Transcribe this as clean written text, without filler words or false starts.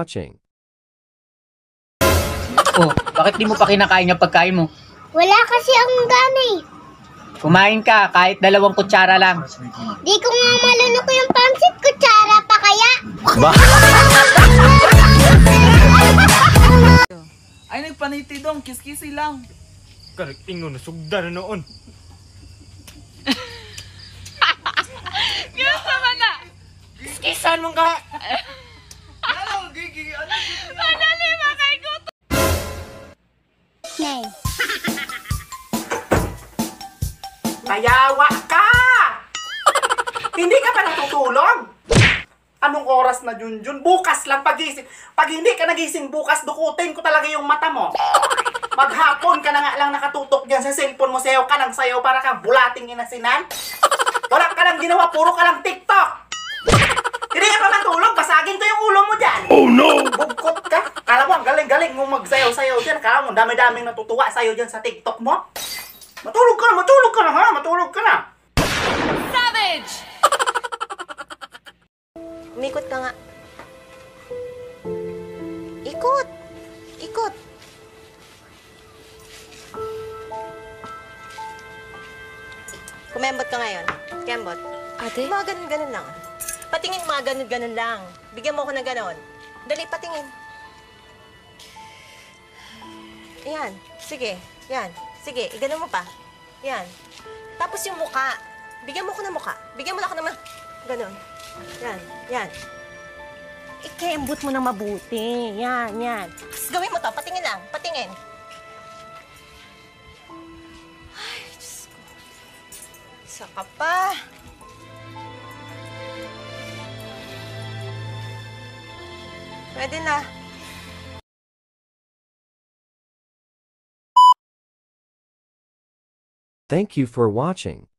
watching. Oh, bakit di mo pa kinakain yung pagkain mo? Wala kasi akong gana eh. Kumain ka, kahit 2 kutsara lang. Di ko nga malunok yung pansit, kutsara pa kaya? Ay, nagpaniti dong, kiskisi lang. Ingon, sugda na noon. Gusto mo na? Kisan mo ka! Ano, gigi, ano? Madali kay gusto. Nay. Mayawa ka! Hindi ka pa natutulog? Anong oras na, Junjun? Bukas lang pagising. Pag hindi ka nagising bukas, dukutin ko talaga yung mata mo. Maghapon ka na nga lang nakatutok dyan sa cellphone mo, sayaw ka ng sayaw para kang bulating inasinan. Wala ka lang ginawa, puro ka lang TikTok. Hindi ka pa matulog, basagin ko yung ulo mo dyan. Oh no! Bugkot ka. Kala mo, ang galing-galing mo magsayaw-sayaw dyan. Kala mo, dami-daming natutuwa sa'yo dyan sa TikTok mo. Matulog ka na ha, matulog ka na. Savage! Umikot ka nga. Ikot! Ikot! Kumembot ka ngayon. Kembot. Ate? Mga ganun-ganun lang. Patingin mga ganun-ganun lang. Bigyan mo ako ng ganun. Dali, patingin. Yan. Sige. Yan. Sige, iganon mo pa. Yan. Tapos yung muka. Bigyan mo ko ng muka. Bigyan mo na ako ng ganun. Yan. Yan. Ikembot mo na mabuti. Yan, yan. Tapos gawin mo to. Patingin lang. Patingin. Ay, Diyos ko. Saka pa. Pwede na. Thank you for watching.